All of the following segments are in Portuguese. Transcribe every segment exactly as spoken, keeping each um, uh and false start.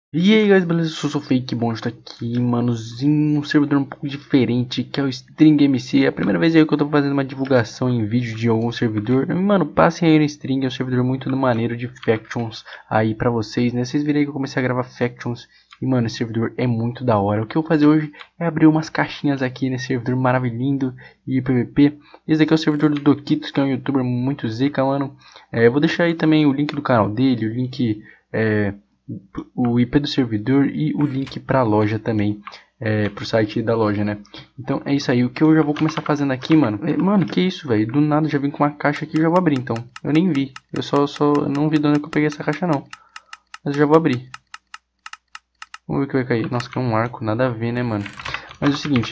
E aí guys, beleza? Eu sou o Fake, bom estar aqui, manozinho, um servidor um pouco diferente, que é o String M C. É a primeira vez aí que eu tô fazendo uma divulgação em vídeo de algum servidor. Mano, passem aí no String, é um servidor muito maneiro de Factions aí pra vocês, né? Vocês viram aí que eu comecei a gravar Factions e, mano, esse servidor é muito da hora. O que eu vou fazer hoje é abrir umas caixinhas aqui nesse servidor maravilhoso e P V P. Esse aqui é o servidor do Doquitos, que é um youtuber muito zica, mano. É, eu vou deixar aí também o link do canal dele, o link... É, o I P do servidor e o link para a loja também, é, pro site da loja, né? Então é isso aí, o que eu já vou começar fazendo aqui, mano. É, mano, que isso, velho? Do nada já vim com uma caixa aqui e já vou abrir, então. Eu nem vi, eu só, só não vi de onde que eu peguei essa caixa, não. Mas eu já vou abrir. Vamos ver o que vai cair. Nossa, que é um arco, nada a ver, né, mano? Mas é o seguinte,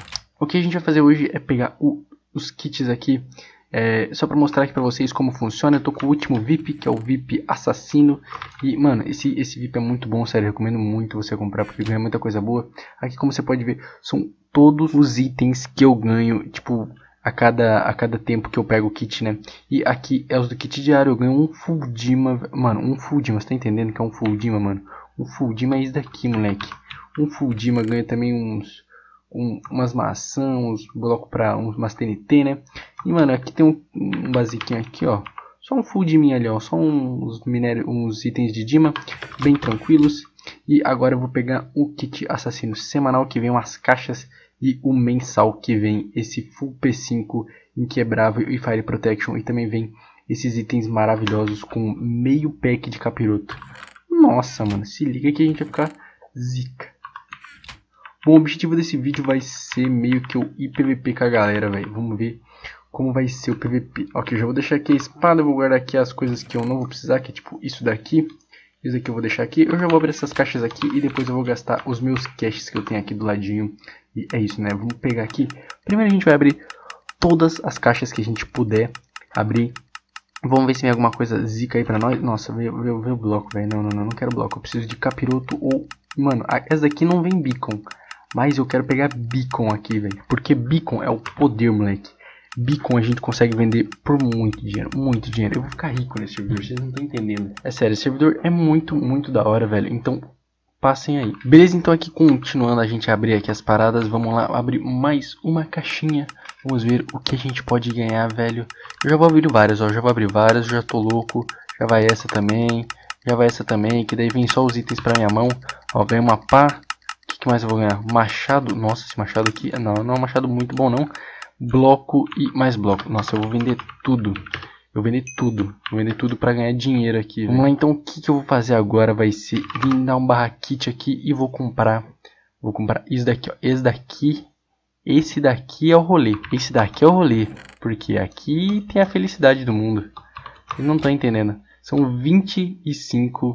o que a gente vai fazer hoje é pegar o, os kits aqui. É, só pra mostrar aqui pra vocês como funciona. Eu tô com o último V I P, que é o V I P Assassino. E, mano, esse, esse V I P é muito bom, sério. Eu recomendo muito você comprar, porque ganha muita coisa boa. Aqui, como você pode ver, são todos os itens que eu ganho, tipo, a cada, a cada tempo que eu pego o kit, né? E aqui é os do kit diário. Eu ganho um Full Dima. Mano, um Full Dima, você tá entendendo que é um Full Dima, mano? Um Full Dima é isso daqui, moleque. Um Full Dima ganha também uns... Um, umas maçãs, uns blocos pra umas T N T, né? E mano, aqui tem um, um basiquinho aqui, ó. Só um full Dima ali, ó. Só uns minérios, uns itens de Dima, bem tranquilos. E agora eu vou pegar o kit assassino semanal, que vem umas caixas, e o mensal, que vem esse full P cinco inquebrável e Fire Protection. E também vem esses itens maravilhosos com meio pack de capiroto. Nossa, mano, se liga que a gente vai ficar zica. Bom, o objetivo desse vídeo vai ser meio que o I P V P com a galera, velho. Vamos ver como vai ser o P V P. Ok, já vou deixar aqui a espada, eu vou guardar aqui as coisas que eu não vou precisar, que é tipo isso daqui. Isso aqui eu vou deixar aqui. Eu já vou abrir essas caixas aqui e depois eu vou gastar os meus caches que eu tenho aqui do ladinho. E é isso, né? Vamos pegar aqui. Primeiro a gente vai abrir todas as caixas que a gente puder abrir. Vamos ver se vem alguma coisa zica aí pra nós. Nossa, veio, veio, veio bloco, velho. Não, não, não, não quero bloco. Eu preciso de capiroto ou... Mano, essa daqui não vem beacon. Mas eu quero pegar beacon aqui, velho. Porque beacon é o poder, moleque. Beacon a gente consegue vender por muito dinheiro. Muito dinheiro. Eu vou ficar rico nesse servidor. Vocês não estão entendendo. É sério, esse servidor é muito, muito da hora, velho. Então, passem aí. Beleza, então aqui continuando a gente abrir aqui as paradas. Vamos lá abrir mais uma caixinha. Vamos ver o que a gente pode ganhar, velho. Eu já vou abrir várias, ó. Eu já vou abrir várias. Já tô louco. Já vai essa também. Já vai essa também. Que daí vem só os itens pra minha mão. Ó, vem uma pá. O que mais eu vou ganhar? Machado. Nossa, esse machado aqui. Não, não é um machado muito bom, não. Bloco e mais bloco. Nossa, eu vou vender tudo. Eu vou vender tudo. Vou vender tudo pra ganhar dinheiro aqui. Vamos lá, então. O que, que eu vou fazer agora vai ser vir dar um barra kit aqui e vou comprar. Vou comprar isso daqui, ó. Esse daqui. Esse daqui é o rolê. Esse daqui é o rolê. Porque aqui tem a felicidade do mundo. Vocês não estão entendendo. São vinte e cinco...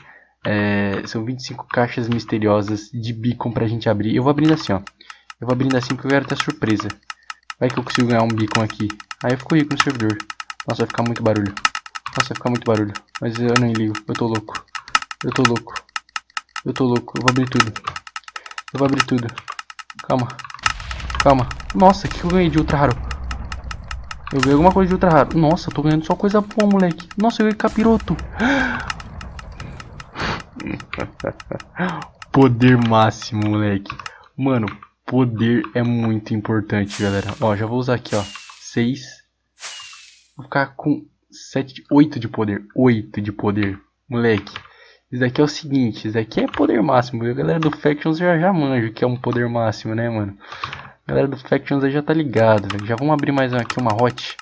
É, são vinte e cinco caixas misteriosas de beacon pra gente abrir. Eu vou abrindo assim, ó. Eu vou abrindo assim porque eu quero ter surpresa. Vai que eu consigo ganhar um beacon aqui. Aí eu fico rico no servidor. Nossa, vai ficar muito barulho. Nossa, vai ficar muito barulho. Mas eu não ligo. Eu tô louco. Eu tô louco. Eu tô louco. Eu vou abrir tudo. Eu vou abrir tudo. Calma. Calma. Nossa, o que eu ganhei de ultra raro? Eu ganhei alguma coisa de ultra raro. Nossa, eu tô ganhando só coisa boa, moleque. Nossa, eu ganhei capiroto. Poder máximo, moleque. Mano, poder é muito importante, galera. Ó, já vou usar aqui, ó. seis. Vou ficar com sete, oito de poder. oito de poder. Moleque. Isso daqui é o seguinte. Isso daqui é poder máximo. A galera do Factions já, já manja que é um poder máximo, né, mano? A galera do Factions aí já tá ligado, velho. Já vamos abrir mais aqui uma hot.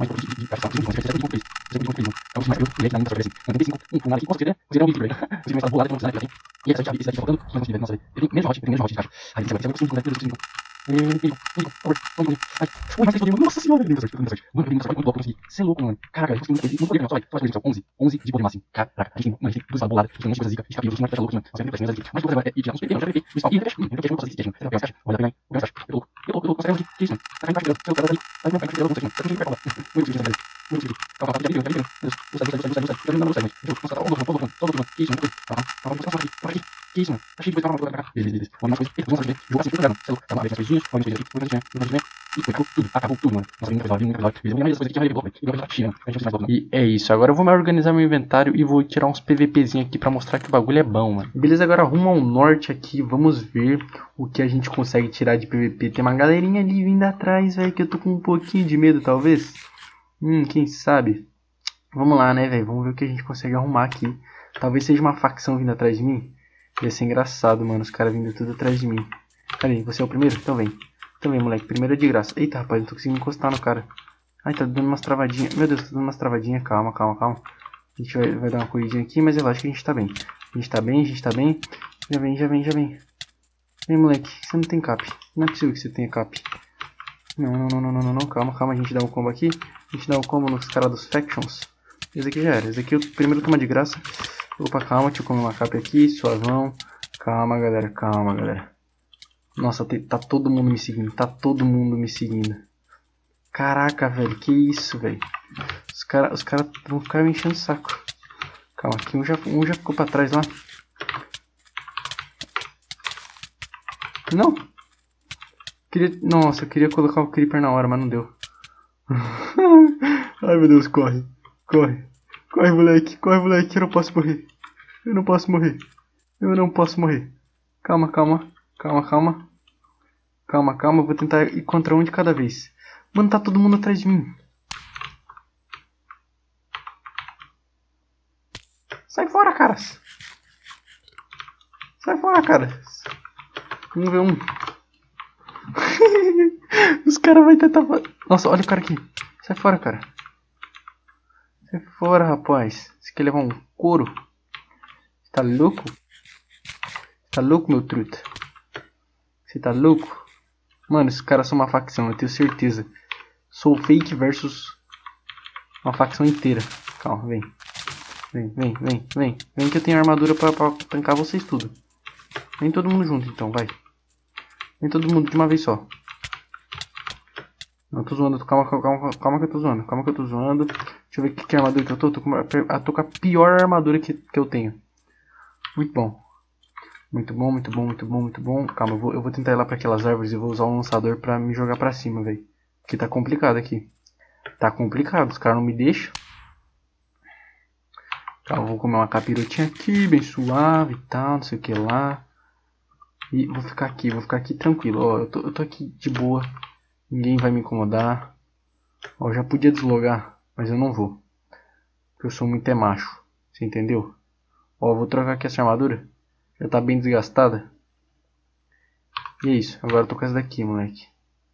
Nossa senhora, você é louco, mano. Caraca, eu consegui muito poder, só vai. onze, onze de poder máximo. Caraca, a gente tem, mano, a gente tem duas bolada, a gente tem um monte de coisa zica, a gente cabelo, a gente tá louco, mano. Nossa, a gente vai fazer mas você vai e já não sei, já vai ver, e já fecha, eu fecho, eu faço isso, olha pra olha pra mim, olha pra eu louco, eu louco, eu louco, consegue que isso, mano. Tá indo pra eu cara ali, tá indo pra eu não sei, mano. Tá indo pra lá. Muito difícil, velho. Muito difícil. Calma, calma, já viu, já viu. Eu sei, eu sei, eu sei, eu sei, eu sei, eu não sei, mas eu tô louco, tô louco, tô louco, tô louco, que isso, mano. Calma, calma, vamos passar aqui, por aqui. Que isso, mano? Tá cheio de coisa pra cá. Beleza, beleza. Vamos mais coisa. Vamos fazer. Vou passar tudo, mano. Tá louco. Tá mais coisinhas. Vamos coisa aqui. Vamos fazer. Vamos fazer. E acabou tudo. Acabou tudo, mano. Nossa, muito episódio, muito episódio. Beleza. Vamos fazer coisa aqui. Já vai bloco, velho. E é isso. Agora eu vou me organizar meu inventário e vou tirar uns PVPzinhos aqui pra mostrar que o bagulho é bom, mano. Beleza, agora rumo ao norte aqui. Vamos ver o que a gente consegue tirar de P V P. Tem uma galerinha ali vindo atrás, velho, que eu tô com um pouquinho de medo, talvez. Hum, quem sabe? Vamos lá, né, velho? Vamos ver o que a gente consegue arrumar aqui. Talvez seja uma facção vindo atrás de mim. Ia ser engraçado, mano. Os caras vindo tudo atrás de mim. Peraí, você é o primeiro? Então vem. Então vem, moleque. Primeiro é de graça. Eita, rapaz, não tô conseguindo encostar no cara. Ai, tá dando umas travadinhas. Meu Deus, tá dando umas travadinhas. Calma, calma, calma. A gente vai, vai dar uma corridinha aqui, mas eu acho que a gente tá bem. A gente tá bem, a gente tá bem. Já vem, já vem, já vem. Vem, moleque. Você não tem cap. Não é possível que você tenha cap. Não, não, não, não, não, não. Calma, calma. A gente dá um combo aqui. A gente dá um combo nos caras dos factions. Esse aqui já era. Esse aqui é o primeiro toma de graça. Opa, calma. Deixa eu comer uma cap aqui. Suavão. Calma, galera. Calma, galera. Nossa, tá todo mundo me seguindo. Tá todo mundo me seguindo. Caraca, velho. Que isso, velho. Os caras os cara vão ficar me enchendo o saco. Calma, aqui um já, um já ficou pra trás lá. Não. Queria, nossa, eu queria colocar o creeper na hora, mas não deu. Ai, meu Deus, corre. Corre. Corre, moleque. Corre, moleque. Eu não posso morrer. Eu não posso morrer. Eu não posso morrer. Calma, calma. Calma, calma. Calma, calma. Eu vou tentar ir contra um de cada vez. Mano, tá todo mundo atrás de mim. Sai fora, caras. Sai fora, caras. Um v um. Os caras vão tentar... Nossa, olha o cara aqui. Sai fora, cara. Sai fora, rapaz. Você quer levar um couro? Você tá louco? Tá louco, meu truta? Você tá louco? Mano, esses caras são uma facção, eu tenho certeza. Sou fake versus uma facção inteira. Calma, vem. Vem, vem, vem, vem. Vem que eu tenho armadura pra, pra tancar vocês tudo. Vem todo mundo junto então, vai. Vem todo mundo de uma vez só. Não, tô zoando, calma, calma, calma que eu tô zoando. Calma que eu tô zoando. Deixa eu ver que, que armadura que eu tô. Tô com, uma, tô com a pior armadura que, que eu tenho. Muito bom. Muito bom, muito bom, muito bom, muito bom. Calma, eu vou, eu vou tentar ir lá pra aquelas árvores e vou usar um lançador pra me jogar pra cima, velho. Porque tá complicado aqui. Tá complicado, os caras não me deixam. Calma, eu vou comer uma capirotinha aqui, bem suave e tal, não sei o que lá. E vou ficar aqui, vou ficar aqui tranquilo. Ó, eu tô, eu tô aqui de boa. Ninguém vai me incomodar. Ó, eu já podia deslogar, mas eu não vou. Porque eu sou muito é macho. Você entendeu? Ó, eu vou trocar aqui essa armadura. Já tá bem desgastada. E é isso. Agora eu tô com essa daqui, moleque.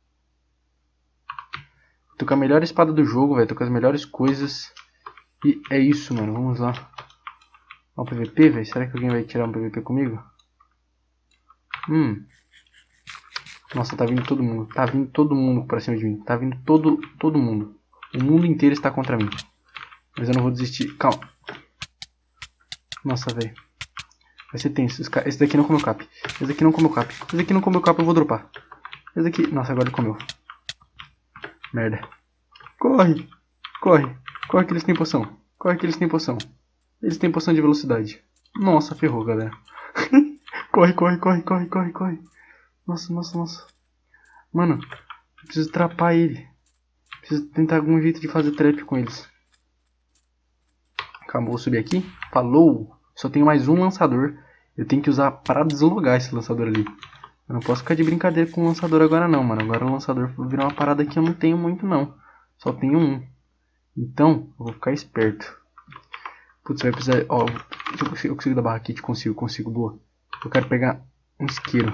Tô com a melhor espada do jogo, velho. Tô com as melhores coisas. E é isso, mano. Vamos lá. Ó, um P V P, velho. Será que alguém vai tirar um P V P comigo? Hum. Nossa, tá vindo todo mundo. Tá vindo todo mundo pra cima de mim. Tá vindo todo, todo mundo. O mundo inteiro está contra mim. Mas eu não vou desistir. Calma. Nossa, velho. Vai ser tenso. Esse daqui não comeu cap. Esse daqui não comeu cap. Esse daqui não comeu cap, eu vou dropar. Esse daqui... Nossa, agora ele comeu. Merda. Corre. Corre. Corre que eles têm poção. Corre que eles têm poção. Eles têm poção de velocidade. Nossa, ferrou, galera. Corre, corre, corre, corre, corre, corre. Nossa, nossa, nossa. Mano, eu preciso trapar ele. Preciso tentar algum jeito de fazer trap com eles. Calma, vou subir aqui. Falou. Só tenho mais um lançador. Eu tenho que usar para deslogar esse lançador ali. Eu não posso ficar de brincadeira com o lançador agora não, mano. Agora o lançador virou uma parada que eu não tenho muito não. Só tenho um. Então, eu vou ficar esperto. Putz, vai precisar... Ó, eu consigo, eu consigo dar barra kit? Consigo, consigo, boa. Eu quero pegar um isqueiro.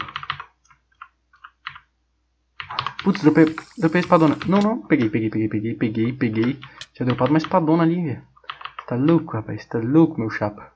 Putz, dropei, dropei a espadona. Não, não. Peguei, peguei, peguei, peguei, peguei, peguei. Tinha dropado uma espadona ali, velho. Tá louco, rapaz. Tá louco, meu chapa.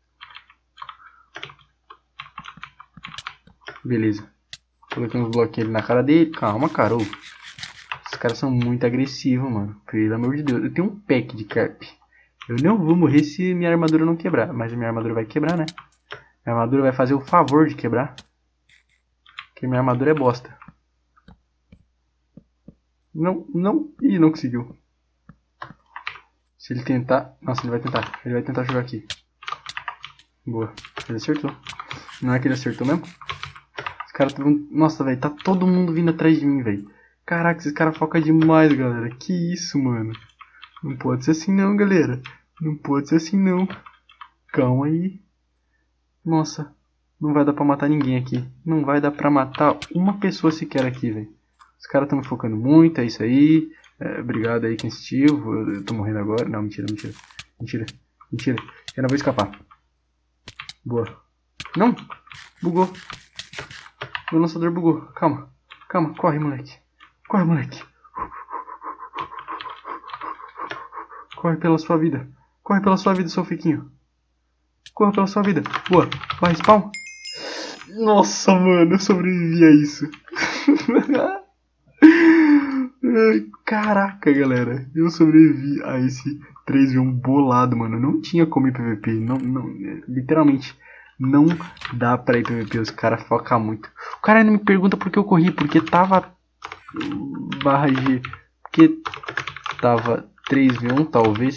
Beleza. Coloquei uns bloquinhos ali na cara dele. Calma, cara. Ô. Esses caras são muito agressivos, mano. Pelo amor de Deus. Eu tenho um pack de carp. Eu não vou morrer se minha armadura não quebrar. Mas a minha armadura vai quebrar, né? Minha armadura vai fazer o favor de quebrar. Porque minha armadura é bosta. Não, não. Ih, não conseguiu. Se ele tentar... Nossa, ele vai tentar. Ele vai tentar jogar aqui. Boa. Ele acertou. Não é que ele acertou mesmo? Os caras tão... Nossa, velho, tá todo mundo vindo atrás de mim, velho. Caraca, esses caras focam demais, galera. Que isso, mano. Não pode ser assim não, galera. Não pode ser assim não. Calma aí. Nossa, não vai dar pra matar ninguém aqui. Não vai dar pra matar uma pessoa sequer aqui, velho. Os caras estão me focando muito, é isso aí. É, obrigado aí quem assistiu. Eu, eu tô morrendo agora. Não, mentira, mentira. Mentira, mentira. Eu não vou escapar. Boa. Não! Bugou. Meu lançador bugou. Calma. Calma. Corre, moleque. Corre, moleque. Corre pela sua vida. Corre pela sua vida, seu fiquinho. Corre pela sua vida. Boa. Vai, spawn. Nossa, mano. Eu sobrevivi a isso. Caraca, galera. Eu sobrevivi a esse três v um bolado, mano. Não tinha como ir P V P. Não, não, literalmente, não dá pra ir P V P. Os caras focam muito. O cara ainda me pergunta por que eu corri. Porque tava barra G. Porque tava três v um, talvez.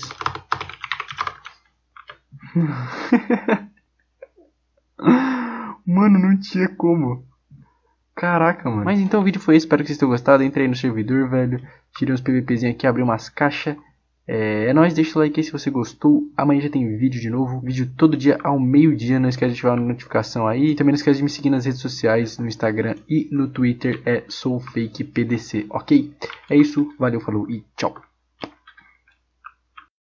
Mano, não tinha como. Caraca, mano. Mas então o vídeo foi esse, espero que vocês tenham gostado. Entrei no servidor, velho. Tirei uns PVPzinhos aqui, abri umas caixas. É, é nóis, deixa o like aí se você gostou. Amanhã já tem vídeo de novo. Vídeo todo dia ao meio-dia. Não esquece de ativar a notificação aí. E também não esquece de me seguir nas redes sociais, no Instagram e no Twitter. É SouFakePDC, ok? É isso, valeu, falou e tchau.